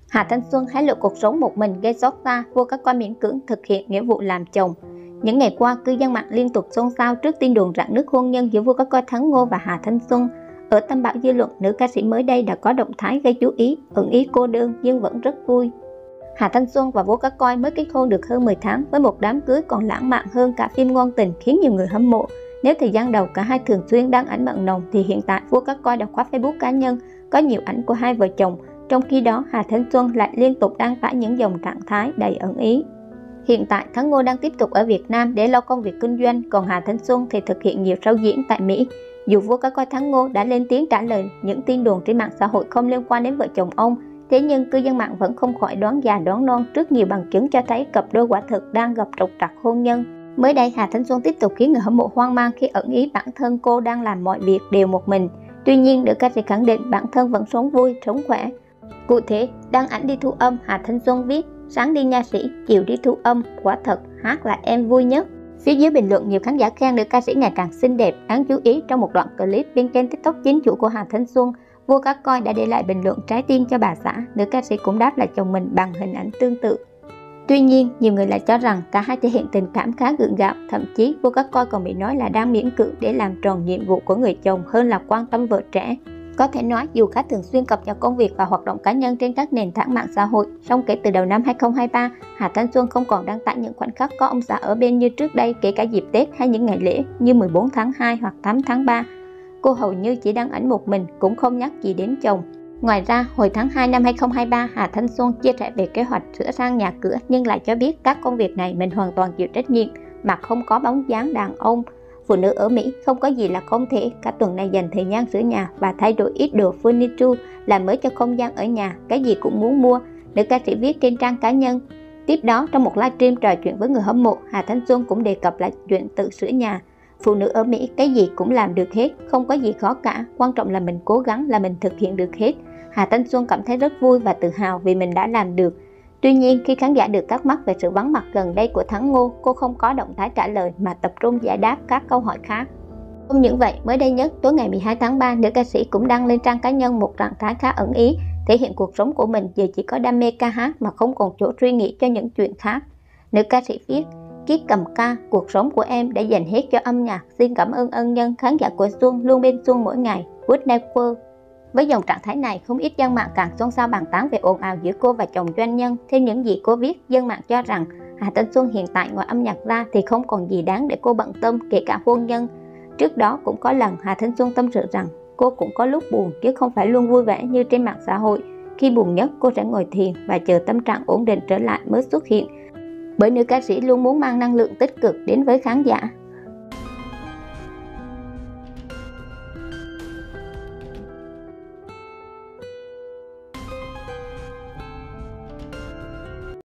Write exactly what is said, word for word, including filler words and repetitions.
Hà Thanh Xuân hé lộ cuộc sống một mình gây xót xa, vô các coi miễn cưỡng thực hiện nghĩa vụ làm chồng. Những ngày qua, cư dân mạng liên tục xôn xao trước tin đồn rạn nứt hôn nhân giữa vua cá coi Thắng Ngô và Hà Thanh Xuân. Ở tâm bão dư luận, nữ ca sĩ mới đây đã có động thái gây chú ý, ẩn ý cô đơn nhưng vẫn rất vui. Hà Thanh Xuân và vua cá coi mới kết hôn được hơn mười tháng với một đám cưới còn lãng mạn hơn cả phim ngôn tình, khiến nhiều người hâm mộ. Nếu thời gian đầu cả hai thường xuyên đăng ảnh mặn nồng thì hiện tại vua cá coi đã khóa Facebook cá nhân, có nhiều ảnh của hai vợ chồng. Trong khi đó, Hà Thanh Xuân lại liên tục đăng tải những dòng trạng thái đầy ẩn ý. Hiện tại, Thắng Ngô đang tiếp tục ở Việt Nam để lo công việc kinh doanh, còn Hà Thanh Xuân thì thực hiện nhiều show diễn tại Mỹ. Dù vua cá coi Thắng Ngô đã lên tiếng trả lời những tin đồn trên mạng xã hội không liên quan đến vợ chồng ông, thế nhưng cư dân mạng vẫn không khỏi đoán già đoán non trước nhiều bằng chứng cho thấy cặp đôi quả thực đang gặp trục trặc hôn nhân. Mới đây, Hà Thanh Xuân tiếp tục khiến người hâm mộ hoang mang khi ẩn ý bản thân cô đang làm mọi việc đều một mình. Tuy nhiên, nữ ca sĩ khẳng định bản thân vẫn sống vui, sống khỏe. Cụ thể, đăng ảnh đi thu âm, Hà Thanh Xuân viết: sáng đi nha sĩ, chiều đi thu âm, quả thật hát là em vui nhất. Phía dưới bình luận, nhiều khán giả khen nữ ca sĩ ngày càng xinh đẹp. Đáng chú ý, trong một đoạn clip bên kênh TikTok chính chủ của Hà Thanh Xuân, vua cá coi đã để lại bình luận trái tim cho bà xã. Nữ ca sĩ cũng đáp lại chồng mình bằng hình ảnh tương tự. Tuy nhiên, nhiều người lại cho rằng cả hai thể hiện tình cảm khá gượng gạo, thậm chí vua cá coi còn bị nói là đang miễn cưỡng để làm tròn nhiệm vụ của người chồng hơn là quan tâm vợ trẻ. Có thể nói, dù khá thường xuyên cập nhật công việc và hoạt động cá nhân trên các nền tảng mạng xã hội, song kể từ đầu năm hai không hai ba, Hà Thanh Xuân không còn đăng tải những khoảnh khắc có ông xã ở bên như trước đây, kể cả dịp Tết hay những ngày lễ như mười bốn tháng hai hoặc tám tháng ba. Cô hầu như chỉ đăng ảnh một mình, cũng không nhắc gì đến chồng. Ngoài ra, hồi tháng hai năm hai không hai ba, Hà Thanh Xuân chia sẻ về kế hoạch sửa sang nhà cửa nhưng lại cho biết các công việc này mình hoàn toàn chịu trách nhiệm mà không có bóng dáng đàn ông. Phụ nữ ở Mỹ không có gì là không thể, cả tuần này dành thời gian sửa nhà và thay đổi ít đồ furniture, làm mới cho không gian ở nhà, cái gì cũng muốn mua, nữ ca sĩ viết trên trang cá nhân. Tiếp đó, trong một livestream trò chuyện với người hâm mộ, Hà Thanh Xuân cũng đề cập lại chuyện tự sửa nhà. Phụ nữ ở Mỹ cái gì cũng làm được hết, không có gì khó cả, quan trọng là mình cố gắng, là mình thực hiện được hết. Hà Thanh Xuân cảm thấy rất vui và tự hào vì mình đã làm được. Tuy nhiên, khi khán giả được thắc mắc về sự vắng mặt gần đây của Thắng Ngô, cô không có động thái trả lời mà tập trung giải đáp các câu hỏi khác. Không những vậy, mới đây nhất, tối ngày mười hai tháng ba, nữ ca sĩ cũng đăng lên trang cá nhân một trạng thái khá ẩn ý, thể hiện cuộc sống của mình giờ chỉ có đam mê ca hát mà không còn chỗ suy nghĩ cho những chuyện khác. Nữ ca sĩ viết: kiếp cầm ca, cuộc sống của em đã dành hết cho âm nhạc, xin cảm ơn ân nhân khán giả của Xuân luôn bên Xuân mỗi ngày, good never. Với dòng trạng thái này, không ít dân mạng càng xôn xao bàn tán về ồn ào giữa cô và chồng doanh nhân. Theo những gì cô viết, dân mạng cho rằng Hà Thanh Xuân hiện tại ngoài âm nhạc ra thì không còn gì đáng để cô bận tâm, kể cả hôn nhân. Trước đó cũng có lần Hà Thanh Xuân tâm sự rằng cô cũng có lúc buồn chứ không phải luôn vui vẻ như trên mạng xã hội. Khi buồn nhất, cô sẽ ngồi thiền và chờ tâm trạng ổn định trở lại mới xuất hiện. Bởi nữ ca sĩ luôn muốn mang năng lượng tích cực đến với khán giả.